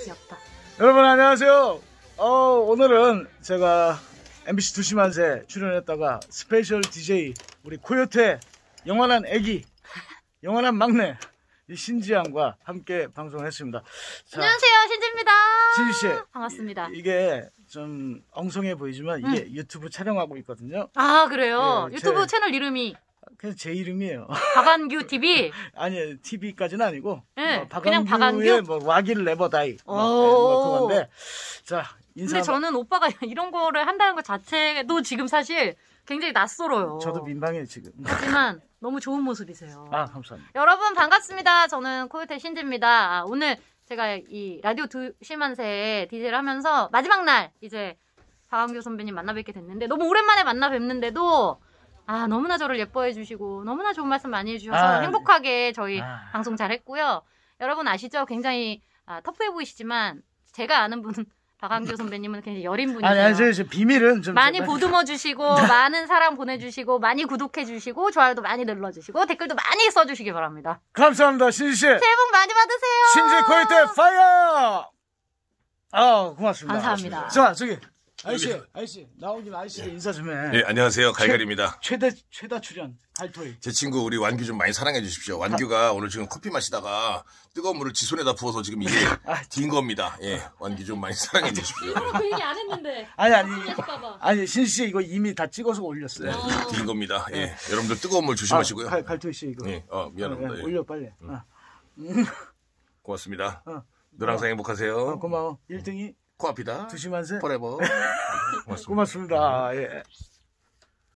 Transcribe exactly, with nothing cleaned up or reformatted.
귀엽다. 여러분 안녕하세요. 어, 오늘은 제가 엠비씨 두시만세 출연했다가 스페셜 디제이 우리 코요태 영원한 애기 영원한 막내 이 신지양과 함께 방송을 했습니다. 자, 안녕하세요, 신지입니다. 신지씨 반갑습니다. 이게 좀 엉성해 보이지만 이게 음. 유튜브 촬영하고 있거든요. 아 그래요? 예, 유튜브 제, 채널 이름이 그냥 제 이름이에요. 박완규 티비? 아니 티비까지는 아니고 네, 어, 그냥 박완규의 뭐 와길 네버다이 뭐, 뭐 그건데 자 인사. 근데 저는 오빠가 이런 거를 한다는 것 자체도 지금 사실 굉장히 낯설어요. 저도 민망해요 지금. 하지만 너무 좋은 모습이세요. 아 감사합니다. 여러분 반갑습니다. 저는 코요태 신지입니다. 아, 오늘 제가 이 라디오 두시만세 디제이를 하면서 마지막 날 이제 박완규 선배님 만나 뵙게 됐는데 너무 오랜만에 만나 뵙는데도 아 너무나 저를 예뻐해 주시고 너무나 좋은 말씀 많이 해주셔서 아, 행복하게 저희 아. 방송 잘 했고요. 여러분 아시죠? 굉장히 아, 터프해 보이시지만 제가 아는 분은 박완규 선배님은 굉장히 여린 분이세요. 아니, 아니, 저, 저 비밀은 좀 많이 좀... 보듬어 주시고 많은 사랑 보내주시고 많이 구독해 주시고 좋아요도 많이 눌러주시고 댓글도 많이 써주시기 바랍니다. 감사합니다, 신지 씨. 새해 복 많이 받으세요. 신지 코요태 파이어. 아 고맙습니다. 감사합니다. 자 저기 아이씨 아이씨 나오긴 아이씨도 예. 인사 좀 해. 예 안녕하세요 갈갈입니다. 최, 최다 최다 출연 갈토이. 제 친구 우리 완규 좀 많이 사랑해 주십시오. 완규가 오늘 지금 커피 마시다가 뜨거운 물을 지 손에다 부어서 지금 이게 딘 겁니다. 예 완규 좀 많이 사랑해 주십시오. 그 얘기 안 했는데. 아니 아니 아니 신지 씨 이거 이미 다 찍어서 올렸어요. 네, 딘 겁니다. 예 네. 여러분들 뜨거운 물 조심하시고요. 아, 갈, 갈토이 씨 이거. 예, 어 미안합니다. 예, 예. 올려 빨리. 음. 어. 고맙습니다. 어. 늘 항상 행복하세요. 어, 고마워. 일 등이 코앞이다. 두시만세. 포레버. 고맙습니다. 고맙습니다. 예.